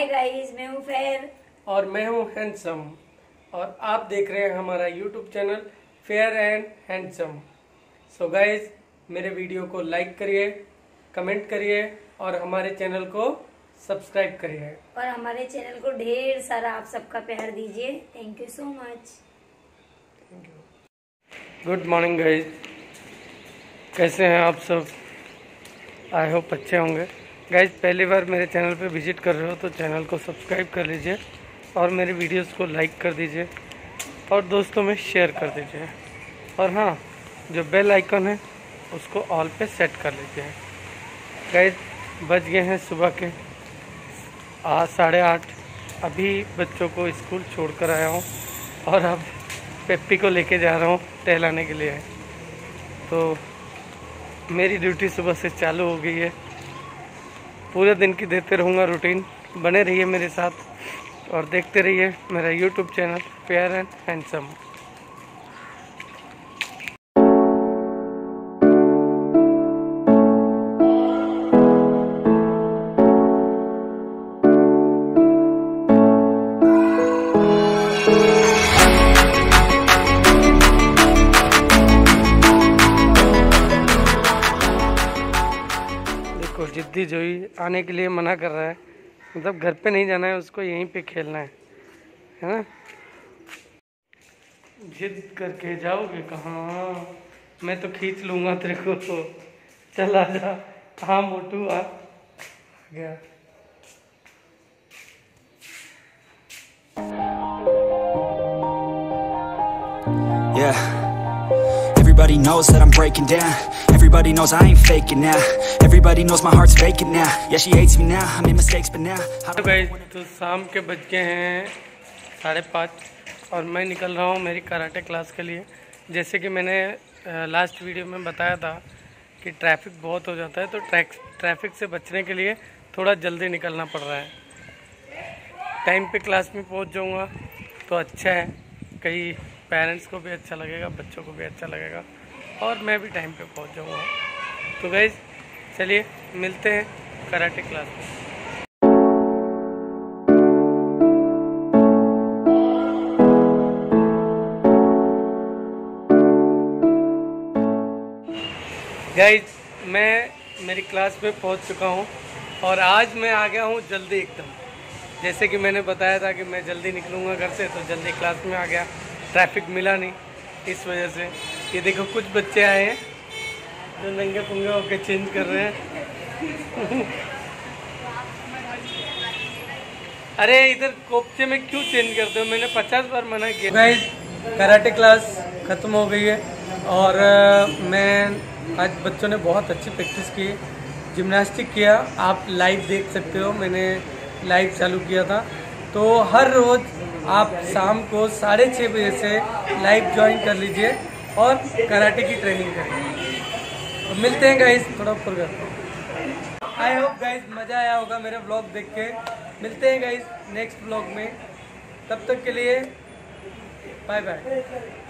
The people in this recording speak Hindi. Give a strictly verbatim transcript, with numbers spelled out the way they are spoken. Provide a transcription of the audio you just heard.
हाय गाइस, मैं हूँ फेयर और मैं हूँ हैंडसम और आप देख रहे हैं हमारा YouTube channel fair and handsome. So guys, मेरे वीडियो को लाइक करिए, कमेंट करिए और हमारे चैनल को सब्सक्राइब करिए और हमारे चैनल को ढेर सारा आप सबका प्यार दीजिए। Thank you so much. Thank you. Good morning guys, कैसे हैं आप सब? आई होप अच्छे होंगे। गाइस, पहली बार मेरे चैनल पे विजिट कर रहे हो तो चैनल को सब्सक्राइब कर लीजिए और मेरे वीडियोस को लाइक कर दीजिए और दोस्तों में शेयर कर दीजिए। और हाँ, जो बेल आइकन है उसको ऑल पे सेट कर लीजिए। गाइस, बज गए हैं सुबह के आज साढ़े आठ। अभी बच्चों को स्कूल छोड़ कर आया हूँ और अब पेप्पी को लेके जा रहा हूँ टहलाने के लिए। तो मेरी ड्यूटी सुबह से चालू हो गई है। पूरे दिन की देते रहूँगा रूटीन। बने रहिए मेरे साथ और देखते रहिए मेरा YouTube channel fair and handsome. जिद्दी जोई आने के लिए मना कर रहा है, मतलब घर पे नहीं जाना है उसको, यहीं पे खेलना है, है ना? जिद करके जाओगे कहाँ? मैं तो खींच लूँगा तेरे को। तो चल आ जा। हाँ मोटू आ गया। Yeah. Everybody knows that I'm breaking down. Everybody knows I ain't faking now. Everybody knows my heart's faking now. Yeah, she hates me now. I made mistakes, but now. तो गाइस, तो शाम के बज गए हैं साढ़े पाँच और मैं निकल रहा हूँ मेरी कराटे क्लास के लिए। जैसे कि मैंने लास्ट वीडियो में बताया था कि ट्रैफिक बहुत हो जाता है, तो ट्रैक ट्रैफिक से बचने के लिए थोड़ा जल्दी निकलना पड़ रहा है। टाइम पे क्लास में पहुँच जाऊँगा तो अच्छा है, कहीं पेरेंट्स को भी अच्छा लगेगा, बच्चों को भी अच्छा लगेगा और मैं भी टाइम पे पहुंच जाऊंगा। तो गाइस, चलिए मिलते हैं कराटे क्लास में। गाइस, मैं मेरी क्लास में पहुंच चुका हूं और आज मैं आ गया हूं जल्दी एकदम। जैसे कि मैंने बताया था कि मैं जल्दी निकलूंगा घर से, तो जल्दी क्लास में आ गया। ट्रैफिक मिला नहीं, इस वजह से। ये देखो, कुछ बच्चे आए हैं जो नंगे पुंगे होके चेंज कर रहे हैं। अरे इधर कोपचे में क्यों चेंज करते हो? मैंने पचास बार मना किया। गाइस, कराटे क्लास ख़त्म हो गई है और मैं आज बच्चों ने बहुत अच्छी प्रैक्टिस की, जिम्नास्टिक किया। आप लाइव देख सकते हो, मैंने लाइव चालू किया था। तो हर रोज़ आप शाम को साढ़े छः बजे से लाइव ज्वाइन कर लीजिए और कराटे की ट्रेनिंग करें। तो मिलते हैं गाइस थोड़ा ऊपर कर। आई होप गाइस मज़ा आया होगा मेरे ब्लॉग देख के। मिलते हैं गाइस नेक्स्ट ब्लॉग में, तब तक के लिए बाय बाय।